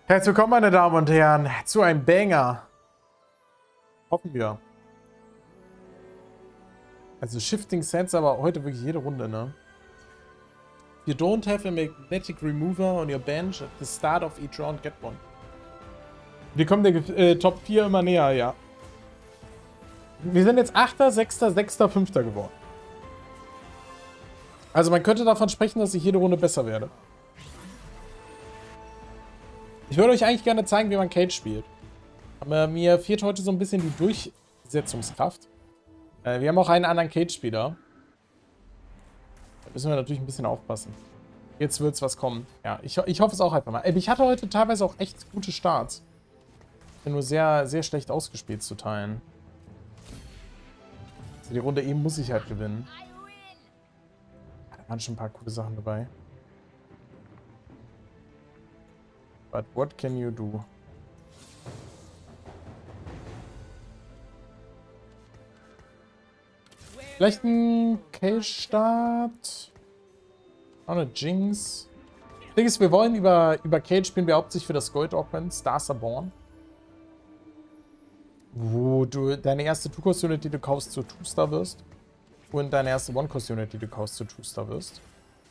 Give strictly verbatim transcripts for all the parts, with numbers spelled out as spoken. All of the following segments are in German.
Herzlich willkommen, meine Damen und Herren, zu einem Banger. Hoffen wir. Also Shifting Sands, aber heute wirklich jede Runde, ne? You don't have a magnetic remover on your bench at the start of each round, get one. Wir kommen der äh, Top vier immer näher, ja. Wir sind jetzt Achter, Sechster, Sechster, Fünfter geworden. Also man könnte davon sprechen, dass ich jede Runde besser werde. Ich würde euch eigentlich gerne zeigen, wie man Cage spielt. Aber mir fehlt heute so ein bisschen die Durchsetzungskraft. Äh, wir haben auch einen anderen Cage-Spieler. Da müssen wir natürlich ein bisschen aufpassen. Jetzt wird es was kommen. Ja, ich, ich hoffe es auch einfach mal. Ich hatte heute teilweise auch echt gute Starts. Ich bin nur sehr, sehr schlecht ausgespielt zu teilen. Also die Runde eben muss ich halt gewinnen. Da waren schon ein paar coole Sachen dabei. But what can you do? Vielleicht ein Cage-Start. Auch eine Jinx. Das Ding ist, wir wollen über, über Cage spielen wir hauptsächlich für das Gold-Augment, Stars are Born. Wo du deine erste Two-Cost-Unit, die du kaufst, zur Two-Star wirst. Und deine erste One-Cost-Unit, die du kaufst, zur Two-Star wirst.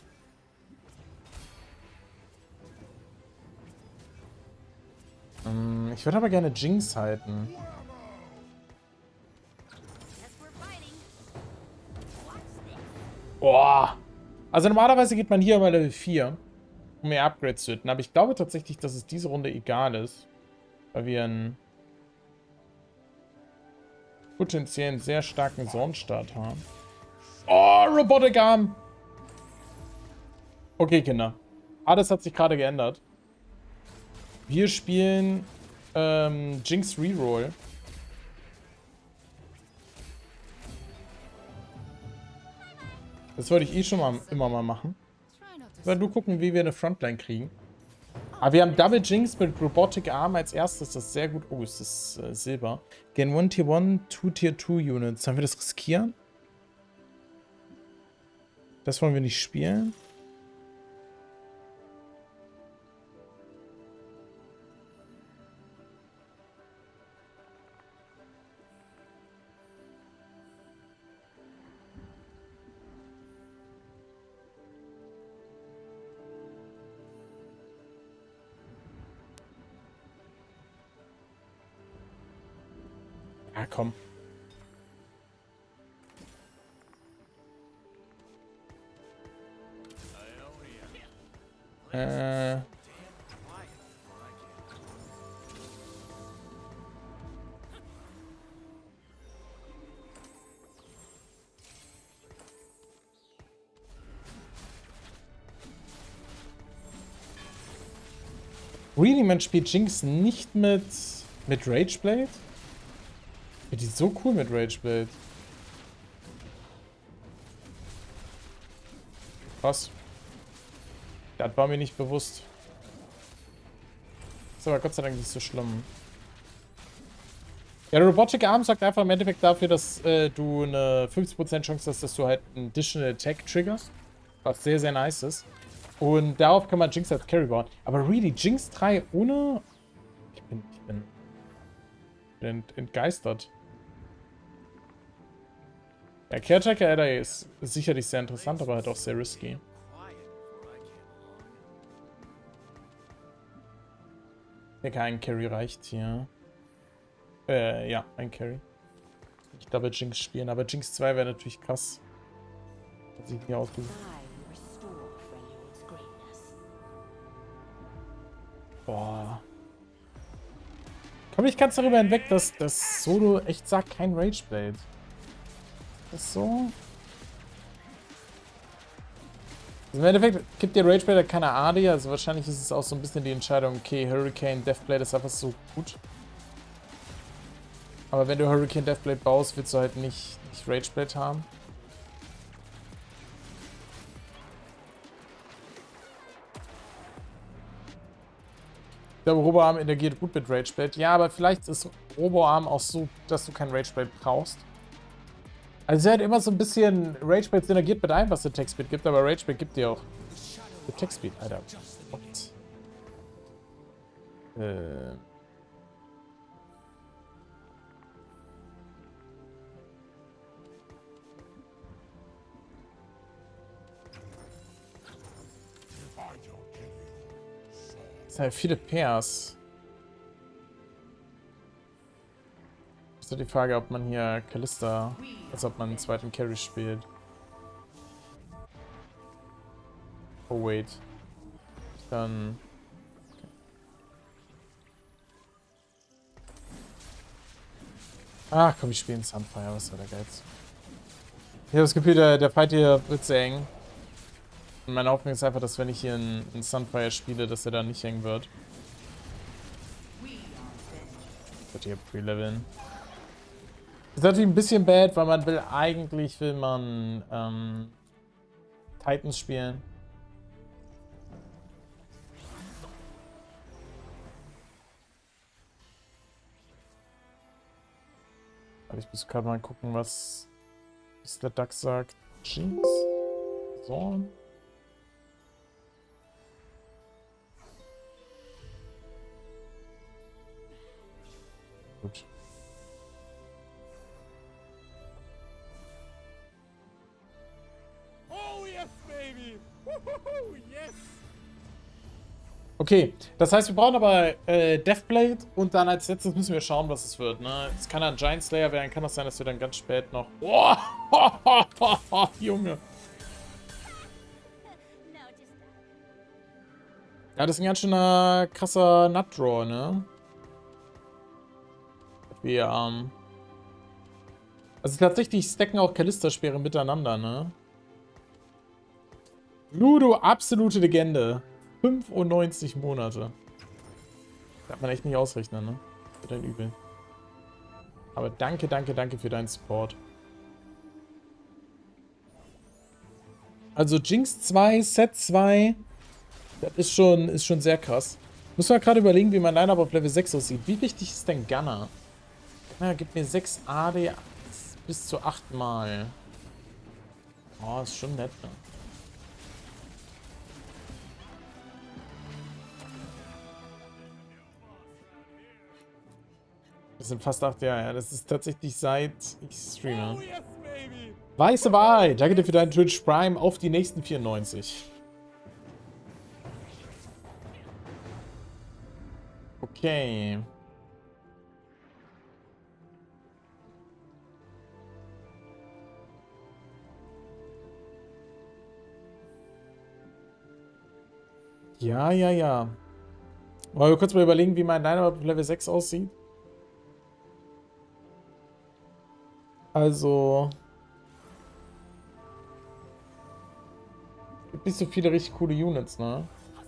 Ich würde aber gerne Jinx halten. Boah. Also normalerweise geht man hier bei Level vier, um mehr Upgrades zu hitten. Aber ich glaube tatsächlich, dass es diese Runde egal ist. Weil wir einen potenziell sehr starken Zone-Start haben. Oh, Robotic Arm. Okay, Kinder. Alles hat sich gerade geändert. Wir spielen ähm, Jinx Reroll. Das wollte ich eh schon mal immer mal machen. Weil nur gucken, wie wir eine Frontline kriegen. Aber wir haben Double Jinx mit Robotic Arm als erstes. Das ist sehr gut. Oh, ist das äh, Silber. Gain one Tier one, two Tier two Units. Sollen wir das riskieren? Das wollen wir nicht spielen. Ja, komm. Äh. Really, man spielt Jinx nicht mit, mit Rageblade? Die ist so cool mit Rageblade. Krass. Das war mir nicht bewusst. Ist aber Gott sei Dank nicht so schlimm. Ja, der Robotic Arm sagt einfach im Endeffekt dafür, dass äh, du eine fünfzig Prozent Chance hast, dass du halt einen Additional Attack triggerst. Was sehr, sehr nice ist. Und darauf kann man Jinx als Carry bauen. Aber really, Jinx drei ohne... Ich bin... Ich bin... Ich bin ent entgeistert. Der Caretaker Adder ist sicherlich sehr interessant, aber halt auch sehr risky. Ich denke, ein Carry reicht hier. Äh, ja, ein Carry. Ich Double Jinx spielen, aber Jinx zwei wäre natürlich krass. Hat sich nie ausgesucht. Boah. Komm ich ganz darüber hinweg, dass das Solo echt sagt, kein Rageblade. Das so. Also im Endeffekt gibt der Rageblade keine A D, also wahrscheinlich ist es auch so ein bisschen die Entscheidung, okay, Hurricane Deathblade ist einfach so gut. Aber wenn du Hurricane Deathblade baust, willst du halt nicht, nicht Rageblade haben. Ich glaube, Roboarm interagiert gut mit Rageblade. Ja, aber vielleicht ist Roboarm auch so, dass du kein Rageblade brauchst. Also sie hat immer so ein bisschen Rageblade synergiert mit allem, was Attack Speed gibt, aber Rageblade gibt dir auch Attack Speed, Alter. What? Äh. Das sind ja viele Pairs. Ist doch die Frage, ob man hier Kalista, also ob man einen zweiten Carry spielt. Oh wait. Dann. Okay. Ach komm, ich spiele in Sunfire, was soll der Geiz? Ich habe das Gefühl, der, der Fight hier wird sehr eng. Und meine Hoffnung ist einfach, dass wenn ich hier in, in Sunfire spiele, dass er dann nicht eng wird. Ich werde hier pre-leveln. Ist natürlich ein bisschen bad, weil man will, eigentlich will man ähm, Titans spielen. Ich muss gerade mal gucken, was, was der Dachs sagt. Jinx? So. Gut. Oh yes, baby! Woohoo, yes! Okay, das heißt, wir brauchen aber äh, Deathblade und dann als letztes müssen wir schauen, was es wird. Ne? Es kann ein Giant Slayer werden, kann das sein, dass wir dann ganz spät noch... Oh, Junge! Ja, das ist ein ganz schöner krasser Nut-Draw, ne? Wir, ähm... Also tatsächlich stacken auch Kalista-Speere miteinander, ne? Ludo, absolute Legende. fünfundneunzig Monate. Darf man echt nicht ausrechnen, ne? Für dein Übel. Aber danke, danke, danke für deinen Support. Also Jinx zwei, Set zwei. Das ist schon, ist schon sehr krass. Muss man gerade überlegen, wie mein Line-Up auf Level sechs aussieht. Wie wichtig ist denn Gunner? Gunner gibt mir sechs A D bis zu acht Mal. Oh, ist schon nett, ne? Das sind fast acht Jahre, ja. Das ist tatsächlich seit ich streame. Oh yes, baby! Weiße Wahrheit. Danke dir für deinen Twitch Prime auf die nächsten vierundneunzig. Okay. Ja, ja, ja. Wollen wir kurz mal überlegen, wie mein Line-Up auf Level sechs aussieht? Also... Es gibt nicht so viele richtig coole Units, ne?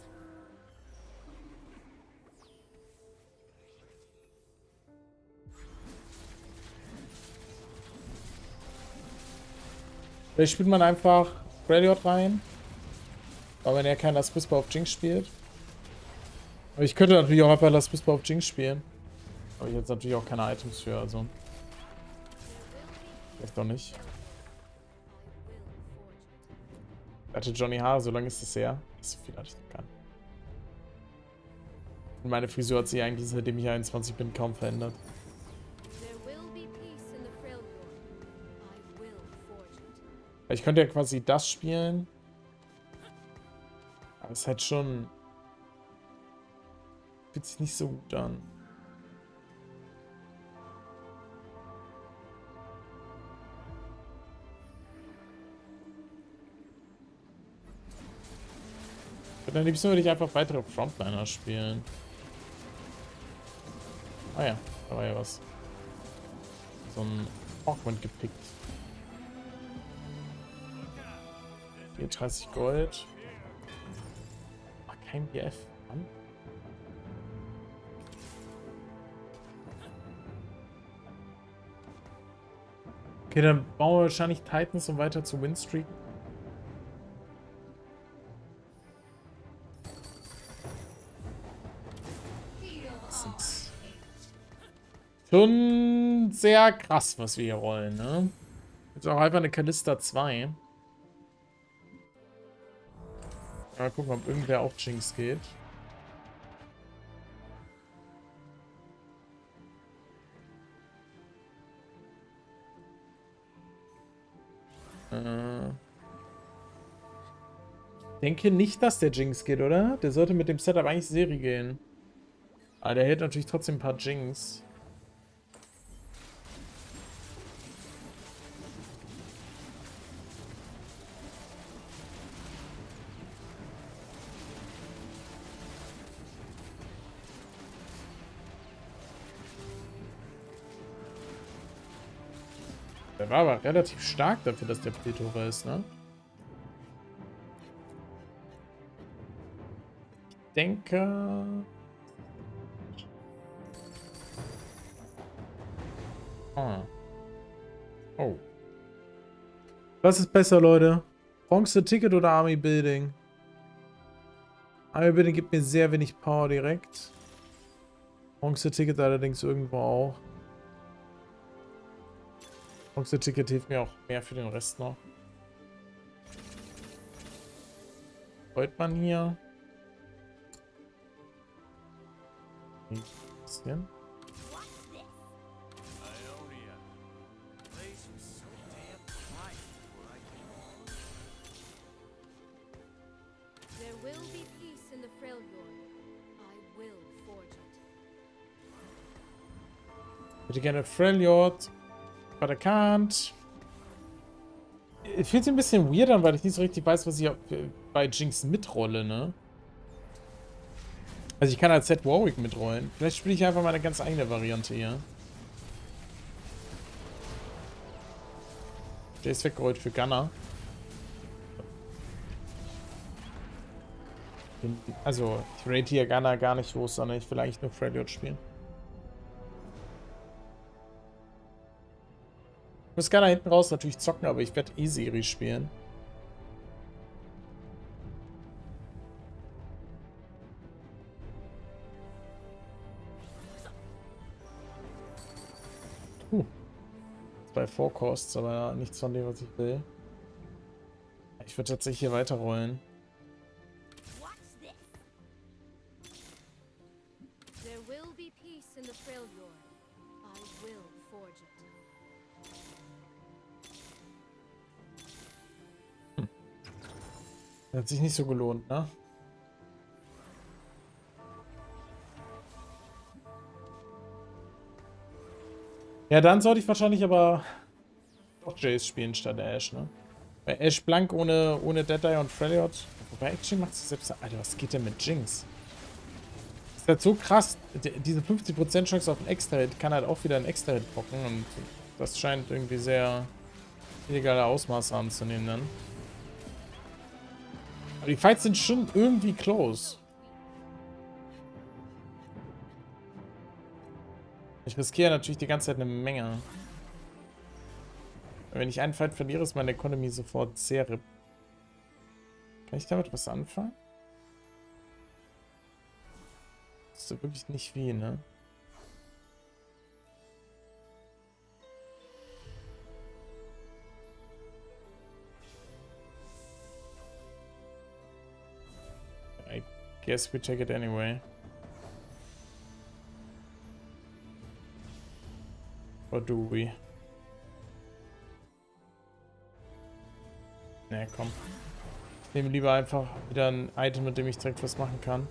Vielleicht spielt man einfach Freljord rein. Weil man ja kein Last Whisper auf Jinx spielt. Aber ich könnte natürlich auch einfach Last Whisper auf Jinx spielen. Aber ich jetzt natürlich auch keine Items für, also. Vielleicht doch nicht. Hatte Johnny H., so lange ist es her. So viel hatte ich noch gar nicht. Und meine Frisur hat sich eigentlich, seitdem ich einundzwanzig bin, kaum verändert. Ich könnte ja quasi das spielen. Aber es ist halt schon... Fühlt sich nicht so gut an. Und am liebsten würde ich einfach weitere Frontliner spielen. Ah ja, da war ja was. So ein Augment gepickt. Hier dreißig Gold. Ach, kein B F. Mann. Okay, dann bauen wir wahrscheinlich Titans, um weiter zu Winstreaken. Schon sehr krass, was wir hier rollen, ne? Jetzt auch einfach eine Kalista zwei. Mal gucken, ob irgendwer auf Jinx geht. Äh. Ich denke nicht, dass der Jinx geht, oder? Der sollte mit dem Setup eigentlich Serie gehen. Aber der hält natürlich trotzdem ein paar Jinx. Der war aber relativ stark dafür, dass der Plethora ist, ne? Ich denke... Ah. Oh. Was ist besser, Leute? Bronze Ticket oder Army Building? Army Building gibt mir sehr wenig Power direkt. Bronze Ticket allerdings irgendwo auch. Bronze Ticket hilft mir auch mehr für den Rest noch. Wollt man hier? Ein bisschen. Ich hätte gerne Freljord, but I can't. Es fühlt sich ein bisschen weird an, weil ich nicht so richtig weiß, was ich bei Jinx mitrolle, ne? Also ich kann als Set Warwick mitrollen. Vielleicht spiele ich einfach mal eine ganz eigene Variante hier. Der ist weggerollt für Gunner. Also, ich rate hier Gunner gar nicht los, sondern ich will eigentlich nur Freljord spielen. Ich muss Gunner hinten raus natürlich zocken, aber ich werde E-Serie spielen. Uh. Zwei Forecosts, aber nichts von dem, was ich will. Ich würde tatsächlich hier weiterrollen. Hm. Das hat sich nicht so gelohnt, ne? Ja, dann sollte ich wahrscheinlich aber doch Jace spielen statt Ashe, ne? Bei Ashe blank ohne, ohne Deadeye und Freljord. Wobei Action macht sich selbst... Alter, was geht denn mit Jinx? Das ist halt so krass. Die, diese fünfzig Prozent Chance auf einen Extra-Hit kann halt auch wieder einen Extra-Hit bocken. Und das scheint irgendwie sehr illegale Ausmaße anzunehmen dann. Aber die Fights sind schon irgendwie close. Ich riskiere natürlich die ganze Zeit eine Menge. Wenn ich einen Fight verliere, ist meine Economy sofort sehr R I P. Kann ich damit was anfangen? Das ist so wirklich nicht wie, ne? I guess we take it anyway. Or do we? Ne, komm. Ich nehme lieber einfach wieder ein Item, mit dem ich direkt was machen kann.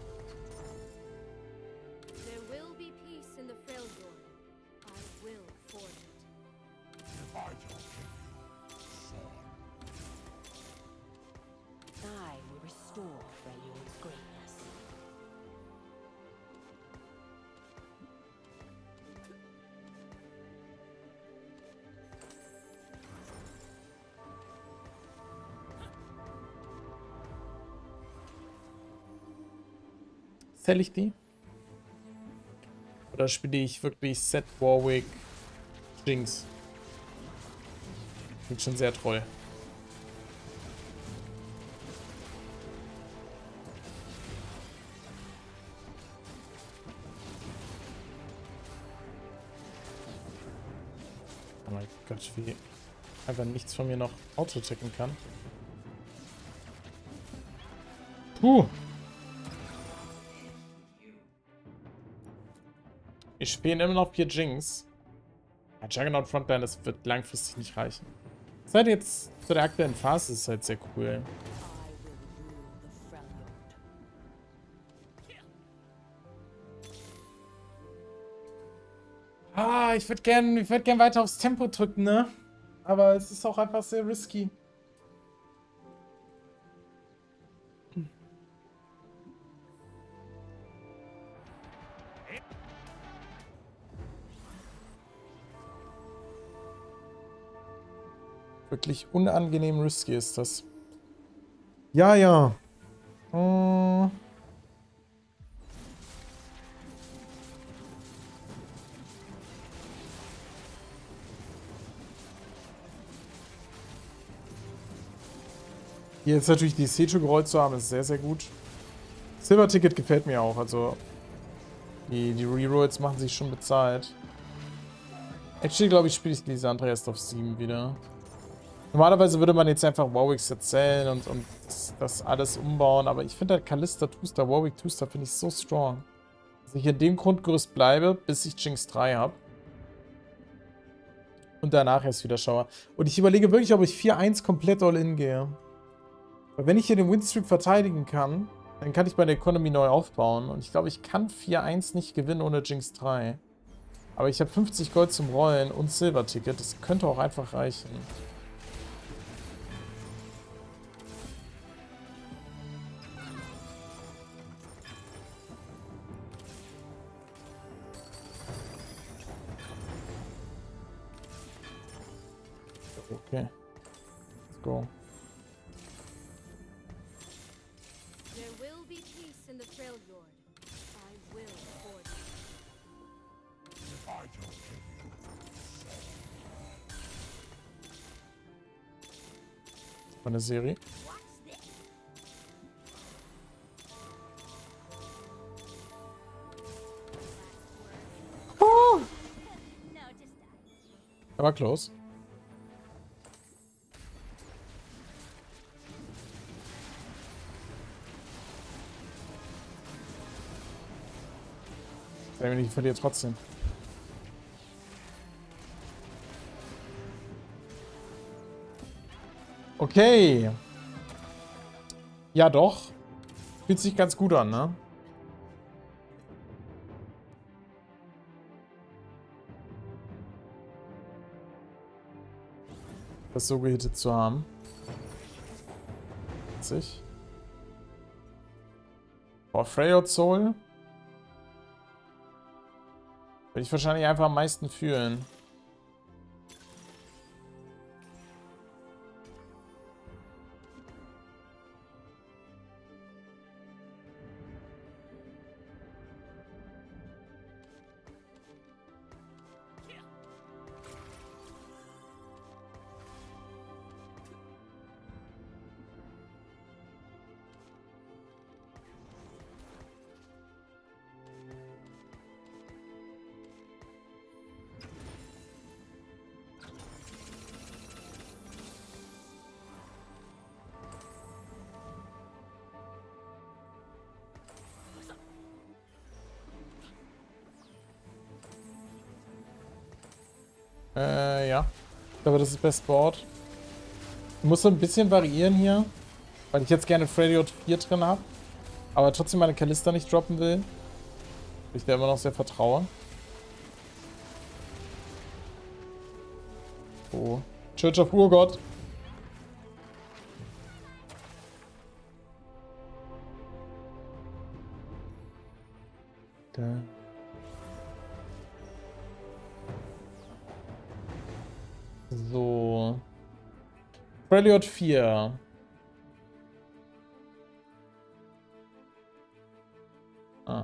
Zähle ich die? Oder spiele ich wirklich Set Warwick Jinx? Klingt schon sehr toll. Oh mein Gott, wie einfach nichts von mir noch auto-checken kann. Puh. Ich spiele immer noch vier Jinx. Ja, Juggernaut Frontline, das wird langfristig nicht reichen. Seit jetzt zu der aktuellen Phase ist es halt sehr cool. Ah, ich würde gern, ich würde gern weiter aufs Tempo drücken, ne? Aber es ist auch einfach sehr risky. Wirklich unangenehm risky ist das. Ja, ja. Hm. Hier jetzt natürlich die Seju gerollt zu haben, ist sehr, sehr gut. Silver Ticket gefällt mir auch, also die, die Rerolls machen sich schon bezahlt. Actually, glaube ich, spiele ich Lysandra erst auf sieben wieder. Normalerweise würde man jetzt einfach Warwick erzählen und, und das, das alles umbauen, aber ich finde halt Kalista Two-Star, Warwick Two-Star finde ich so strong. Dass ich in dem Grundgerüst bleibe, bis ich Jinx drei habe. Und danach erst wieder schaue. Und ich überlege wirklich, ob ich vier eins komplett all-in gehe. Weil wenn ich hier den Winstreak verteidigen kann, dann kann ich meine Economy neu aufbauen. Und ich glaube, ich kann vier eins nicht gewinnen ohne Jinx drei. Aber ich habe fünfzig Gold zum Rollen und Silber-Ticket. Das könnte auch einfach reichen. Okay. Let's go. There will be peace in the Freljord. I will afford it. Meine Serie. Oh. Er war close. Ich verliere trotzdem. Okay. Ja, doch. Fühlt sich ganz gut an, ne? Das so gehittet zu haben. Witzig. Boah, Freljord Soul. Würde ich wahrscheinlich einfach am meisten fühlen. Äh, ja. Ich glaube, das ist Best Board. Ich muss so ein bisschen variieren hier, weil ich jetzt gerne Freljord vier drin habe, aber trotzdem meine Kalista nicht droppen will. Weil ich der immer noch sehr vertraue. Oh. Church of Urgott. Da. So. Freljord vier. Ah.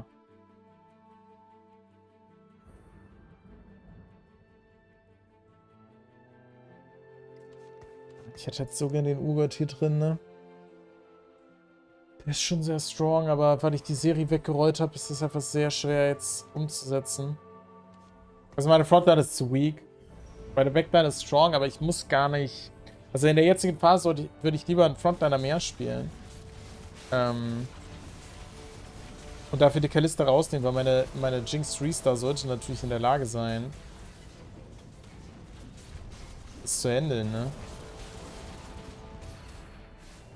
Ich hätte jetzt so gerne den Urgott hier drin, ne? Der ist schon sehr strong, aber weil ich die Serie weggerollt habe, ist das einfach sehr schwer jetzt umzusetzen. Also meine Frontline ist zu weak. Meine Backline ist strong, aber ich muss gar nicht... Also in der jetzigen Phase ich, würde ich lieber einen Frontliner mehr spielen. Ähm... Und dafür die Kalista rausnehmen, weil meine, meine Jinx Three-Star sollte natürlich in der Lage sein, das zu handeln, ne?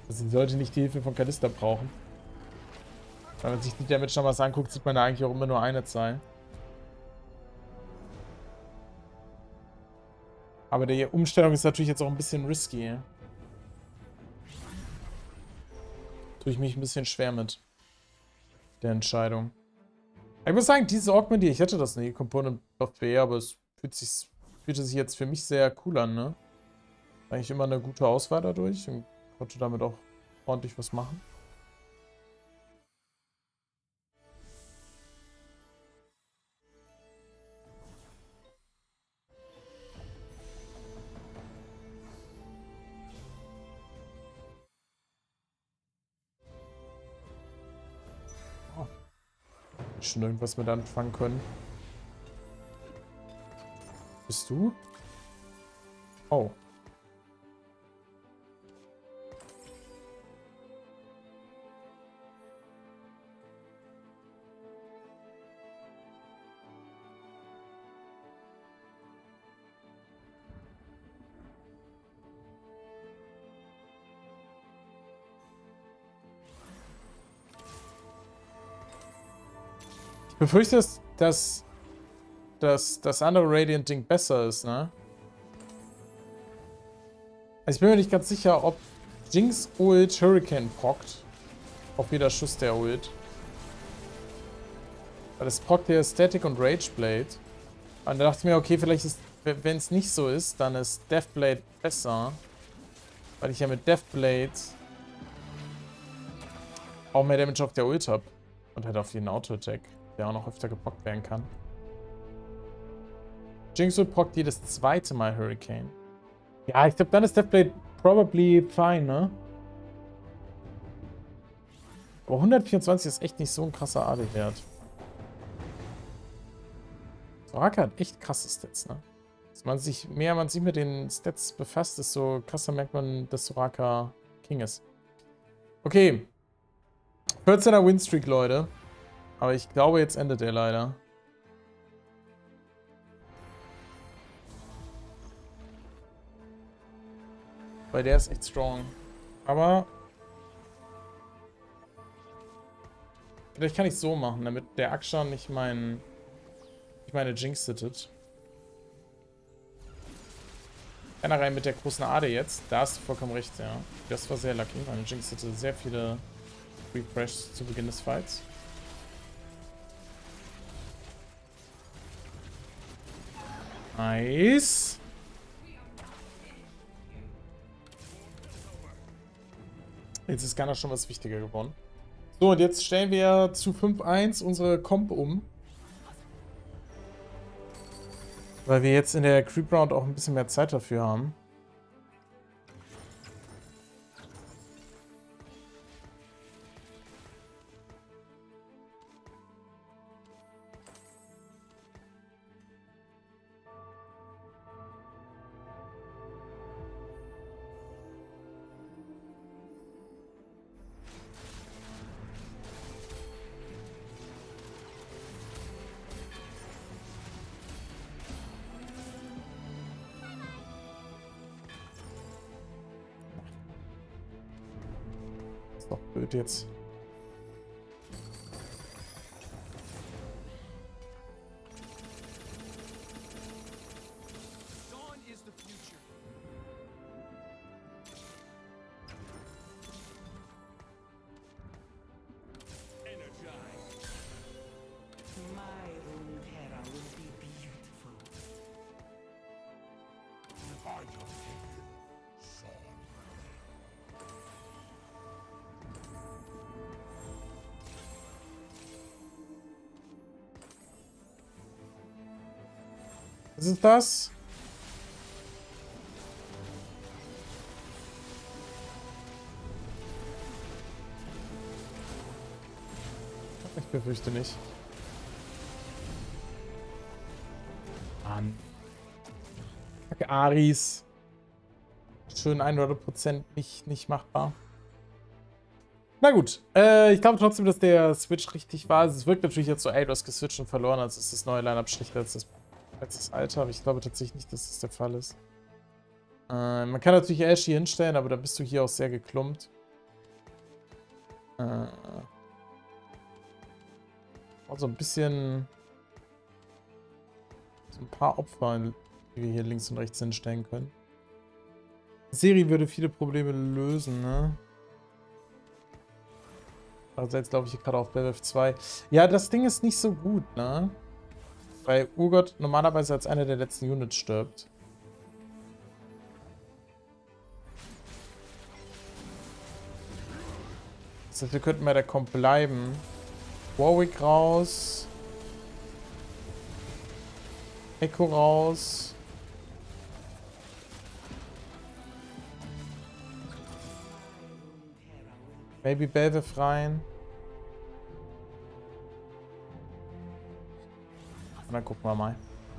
Also sie sollte nicht die Hilfe von Kalista brauchen. Wenn man sich die Damage noch was anguckt, sieht man da eigentlich auch immer nur eine Zahl. Aber die Umstellung ist natürlich jetzt auch ein bisschen risky. Tue ich mich ein bisschen schwer mit der Entscheidung. Ich muss sagen, dieses Augmentier, ich hatte das nie, Component Buff B, aber es fühlt sich, fühlte sich jetzt für mich sehr cool an, ne? Eigentlich immer eine gute Auswahl dadurch und konnte damit auch ordentlich was machen. Oh. Schon irgendwas mit anfangen können. Bist du? Oh. Ich befürchte, dass, dass, dass das andere Radiant-Ding besser ist, ne? Also ich bin mir nicht ganz sicher, ob Jinx Ult Hurricane prockt. Auf jeder Schuss der Ult. Weil das prockt ja Static und Rageblade. Und da dachte ich mir, okay, vielleicht ist, wenn es nicht so ist, dann ist Deathblade besser. Weil ich ja mit Deathblade auch mehr Damage auf der Ult habe. Und halt auf jeden Auto-Attack, der auch noch öfter gepockt werden kann. Jinx Ult prockt jedes zweite Mal Hurricane. Ja, ich glaube, dann ist Deathblade probably fine, ne? Aber hundertvierundzwanzig ist echt nicht so ein krasser A D-Wert. Soraka hat echt krasse Stats, ne? Dass man sich, mehr man sich mit den Stats befasst, desto krasser merkt man, dass Soraka King ist. Okay. vierzehner Winstreak, Leute. Aber ich glaube, jetzt endet er leider. Weil der ist echt strong. Aber vielleicht kann ich es so machen, damit der Akshan nicht mein, nicht meine Jinx sittet. Einer rein mit der großen Ade jetzt. Da hast du vollkommen recht, ja. Das war sehr lucky. Meine Jinx hatte sehr viele Refreshs zu Beginn des Fights. Nice. Jetzt ist Gunnar schon was wichtiger geworden. So, und jetzt stellen wir zu fünf eins unsere Comp um. Weil wir jetzt in der Creep Round auch ein bisschen mehr Zeit dafür haben. Doch blöd jetzt. Was ist das? Ich befürchte nicht. Mann. Kacke Aris. Schön hundert Prozent nicht, nicht machbar. Na gut. Äh, ich glaube trotzdem, dass der Switch richtig war. Also es wirkt natürlich jetzt so, ey, du hast geswitcht und verloren, als ist das neue Line-Up schlechter als das als das alte, aber ich glaube tatsächlich nicht, dass das der Fall ist. Äh, man kann natürlich Ashy hinstellen, aber da bist du hier auch sehr geklumpt. Äh, also ein bisschen... So ein paar Opfer, die wir hier links und rechts hinstellen können. Die Serie würde viele Probleme lösen, ne? Also jetzt glaube ich hier gerade auf B F zwei. Ja, das Ding ist nicht so gut, ne? Weil Urgot normalerweise als einer der letzten Units stirbt. Das heißt, wir könnten bei der Comp bleiben. Warwick raus. Echo raus. Maybe Belveth rein. Und dann gucken wir mal.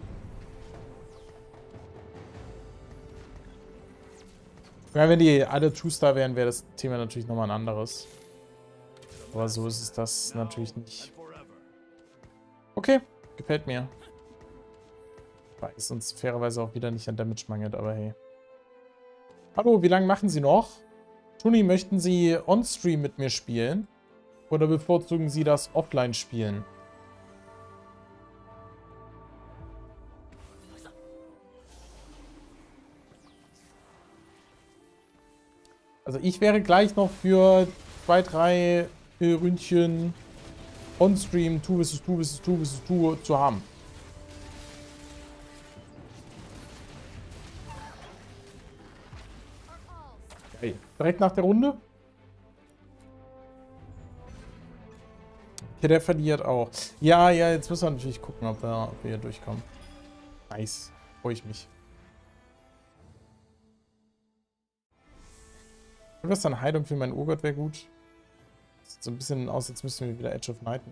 Ja, wenn die alle Two-Star wären, wäre das Thema natürlich nochmal ein anderes. Aber so ist es das natürlich nicht. Okay, gefällt mir. Weil es uns fairerweise auch wieder nicht an Damage mangelt, aber hey. Hallo, wie lange machen Sie noch? Toni, möchten Sie on-stream mit mir spielen? Oder bevorzugen Sie das offline spielen? Also ich wäre gleich noch für zwei, drei äh, Ründchen on-stream zwei versus zwei versus zwei versus zwei zu haben. Okay. Direkt nach der Runde? Ja, der verliert auch. Ja, ja, jetzt müssen wir natürlich gucken, ob wir, ob wir hier durchkommen. Nice. Freue ich mich. Was dann Heilung für meinen Urgott wäre gut. Sieht so ein bisschen aus, als müssten wir wieder Edge of Night.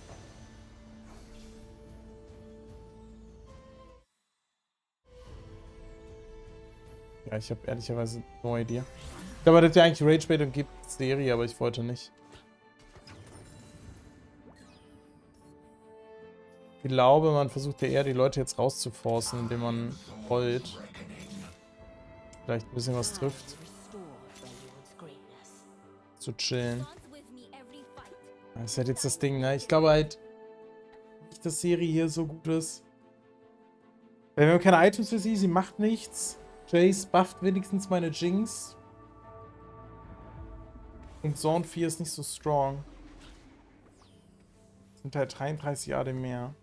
Ja, ich habe ehrlicherweise no idea. Ich glaube, das ist ja eigentlich Ragebait und gibt Serie, aber ich wollte nicht. Ich glaube, man versucht ja eher, die Leute jetzt rauszuforcen, indem man rollt. Vielleicht ein bisschen was trifft. Zu chillen. Das ist halt jetzt das Ding, ne? Ich glaube halt nicht, dass Serie hier so gut ist. Weil wir haben keine Items für sie, sie macht nichts. Jace bufft wenigstens meine Jinx. Und Zone vier ist nicht so strong. Sind halt dreiunddreißig A D mehr.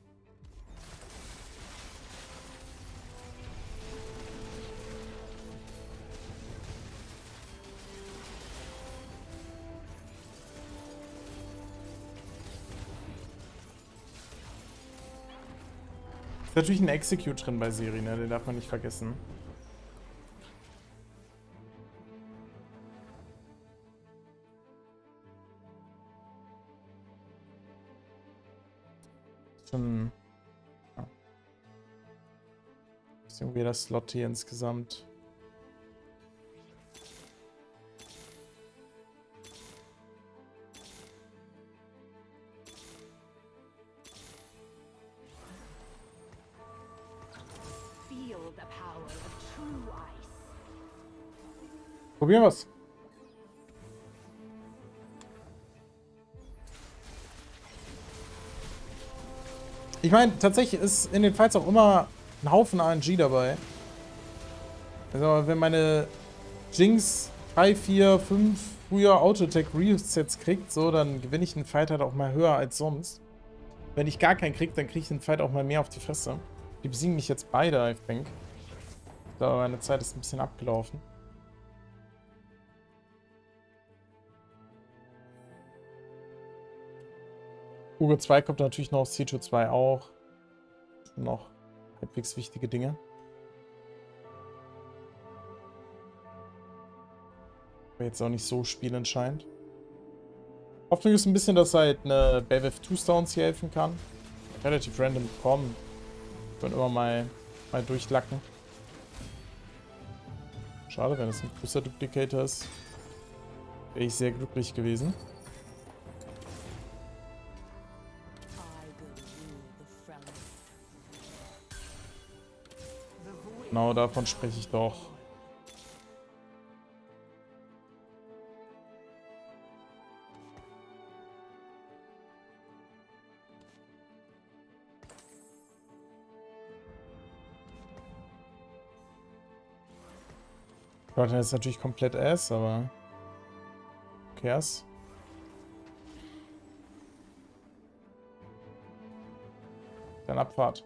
Ist natürlich ein Execute drin bei Seri, ne? Den darf man nicht vergessen. Schon. Ja. Ist irgendwie das Slot hier insgesamt. Probieren wir's. Ich meine, tatsächlich ist in den Fights auch immer ein Haufen R N G dabei. Also, wenn meine Jinx drei, vier, fünf früher Auto-Attack Resets kriegt, so, dann gewinne ich einen Fight halt auch mal höher als sonst. Wenn ich gar keinen kriege, dann kriege ich den Fight auch mal mehr auf die Fresse. Die besiegen mich jetzt beide, I think. Ich glaube, meine Zeit ist ein bisschen abgelaufen. Urgot zwei kommt natürlich noch, Siege zwei auch. Noch halbwegs wichtige Dinge. Aber jetzt auch nicht so spielentscheidend. Hoffnung ist ein bisschen, dass halt eine Belveth zwei Star uns hier helfen kann. Relativ random bekommen. Können immer mal, mal durchlacken. Schade, wenn es ein großer Duplicator ist. Wäre ich sehr glücklich gewesen. Genau, davon spreche ich doch. Gott, ist natürlich komplett ass, aber... Who cares? Dann Abfahrt.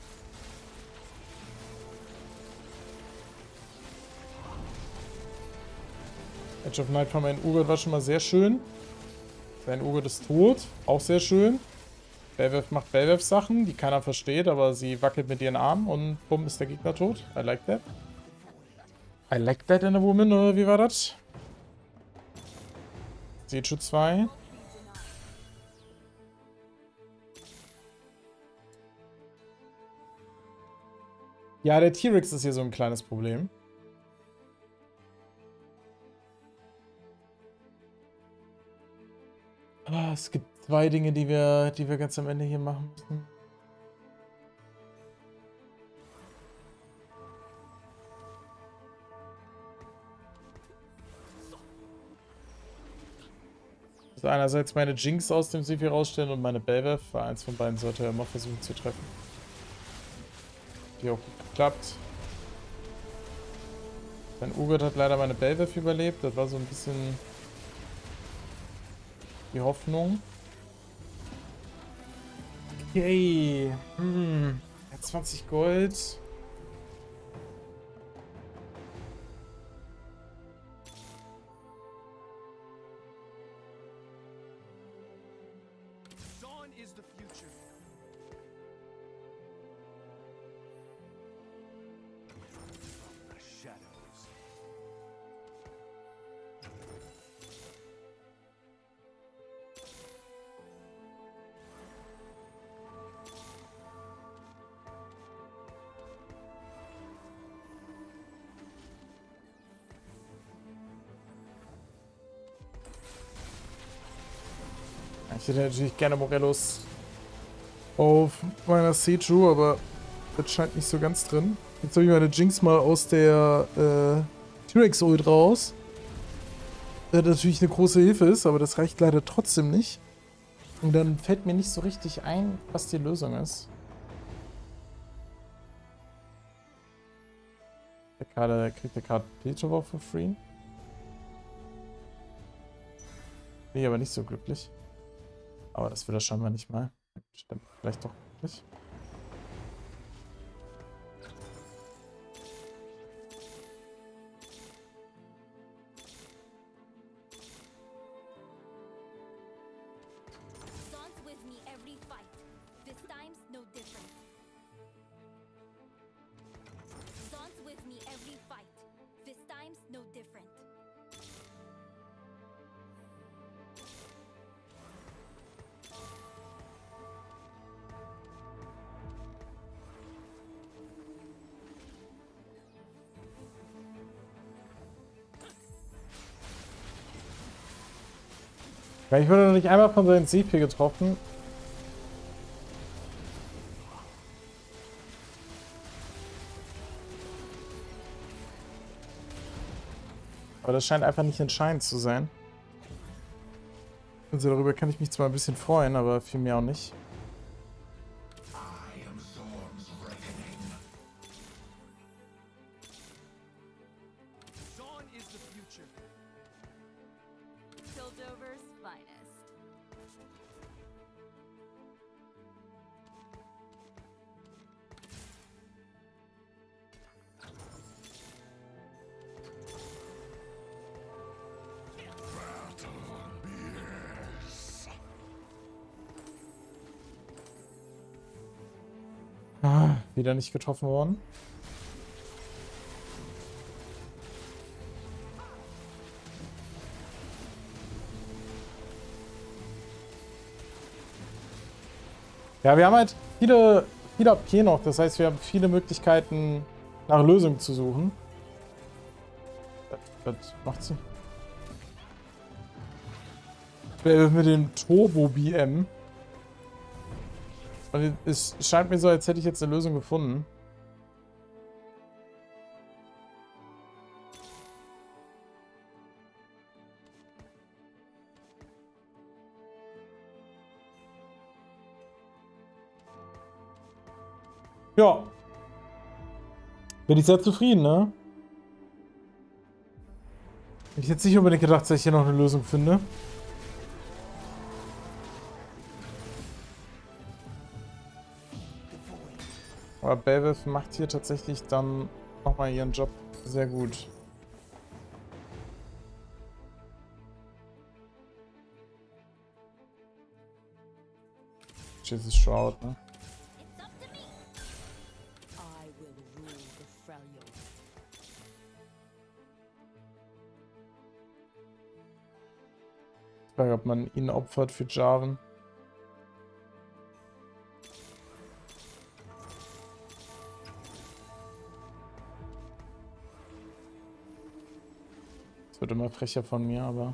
Edge of Night von meinem Urgot war schon mal sehr schön. Sein Urgot ist tot. Auch sehr schön. Belveth macht Belveth-Sachen, die keiner versteht, aber sie wackelt mit ihren Armen und bumm, ist der Gegner tot. I like that. I like that in a woman, oder wie war das? Sechu zwei. Ja, der T-Rex ist hier so ein kleines Problem. Ah, es gibt zwei Dinge, die wir, die wir ganz am Ende hier machen müssen. Also einerseits meine Jinx aus dem Sephi rausstellen und meine Belveth, weil eins von beiden sollte er immer versuchen zu treffen. Die auch gut geklappt. Mein Urgot hat leider meine Belveth überlebt, das war so ein bisschen die Hoffnung. Okay. Hm. zwanzig Gold. Dawn is the future. From the shadows. Ich hätte natürlich gerne Morellos auf meiner Seju, aber das scheint nicht so ganz drin. Jetzt habe ich meine Jinx mal aus der äh, T-Rex-Ult raus. Das natürlich eine große Hilfe ist, aber das reicht leider trotzdem nicht. Und dann fällt mir nicht so richtig ein, was die Lösung ist. Der Kader kriegt der Karte Piltover for free. Bin ich aber nicht so glücklich. Aber das will er scheinbar nicht mal. Stimmt, vielleicht doch nicht. Dawn's with me every fight. This time's no different. Dawn's with me every fight. This time's no different. Ja, ich wurde noch nicht einmal von seinem C P getroffen. Aber das scheint einfach nicht entscheidend zu sein. Also darüber kann ich mich zwar ein bisschen freuen, aber viel mehr auch nicht. Dawn is the future. Piltover's finest. Ah, wieder nicht getroffen worden. Ja, wir haben halt viele, viele A P noch. Das heißt, wir haben viele Möglichkeiten, nach Lösungen zu suchen. Das, das macht sie. Mit dem Turbo-B M. Und es scheint mir so, als hätte ich jetzt eine Lösung gefunden. Ja. Bin ich sehr zufrieden, ne? Hätte ich jetzt nicht unbedingt gedacht, dass ich hier noch eine Lösung finde. Aber Belveth macht hier tatsächlich dann nochmal ihren Job sehr gut. Jesus Shroud, ne? I will rule the Freljord. Ich frage, ob man ihn opfert für Jarvan. Das wird immer frecher von mir, aber...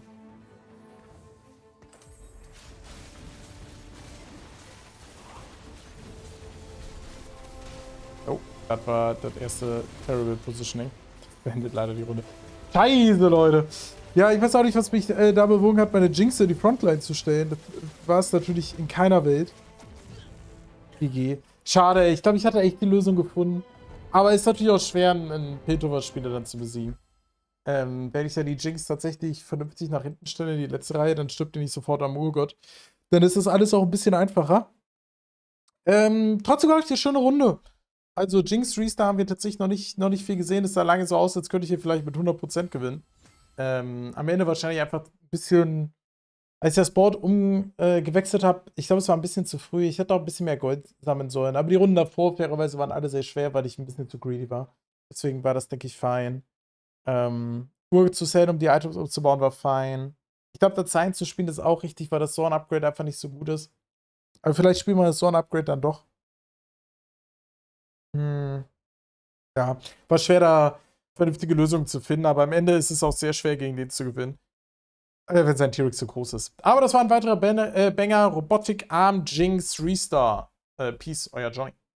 Oh, das war das erste Terrible Positioning. Das beendet leider die Runde. Scheiße, Leute! Ja, ich weiß auch nicht, was mich äh, da bewogen hat, meine Jinx in die Frontline zu stellen. Das war es natürlich in keiner Welt. G G. Schade, ich glaube, ich hatte echt die Lösung gefunden. Aber es ist natürlich auch schwer, einen Piltover-Spieler dann zu besiegen. Ähm, wenn ich ja die Jinx tatsächlich vernünftig nach hinten stelle in die letzte Reihe, dann stirbt die nicht sofort am Urgott. Dann ist das alles auch ein bisschen einfacher. Ähm, trotzdem glaube ich, eine schöne Runde. Also Jinx Restart haben wir tatsächlich noch nicht, noch nicht viel gesehen. Es sah lange so aus, als könnte ich hier vielleicht mit hundert Prozent gewinnen. Ähm, am Ende wahrscheinlich einfach ein bisschen, als ich das Board umgewechselt äh, habe, ich glaube, es war ein bisschen zu früh. Ich hätte auch ein bisschen mehr Gold sammeln sollen. Aber die Runden davor, fairerweise, waren alle sehr schwer, weil ich ein bisschen zu greedy war. Deswegen war das, denke ich, fein. Ähm, Burg zu sellen, um die Items umzubauen, war fein. Ich glaube, das Sein zu spielen ist auch richtig, weil das Zorn-Upgrade einfach nicht so gut ist. Aber vielleicht spielen wir das Zorn-Upgrade dann doch. Hm. Ja, war schwer, da vernünftige Lösungen zu finden, aber am Ende ist es auch sehr schwer, gegen den zu gewinnen. Äh, wenn sein T-Rex so groß ist. Aber das war ein weiterer Ban äh, Banger. Robotic Arm Jinx Restart. Äh, Peace, euer Johnny.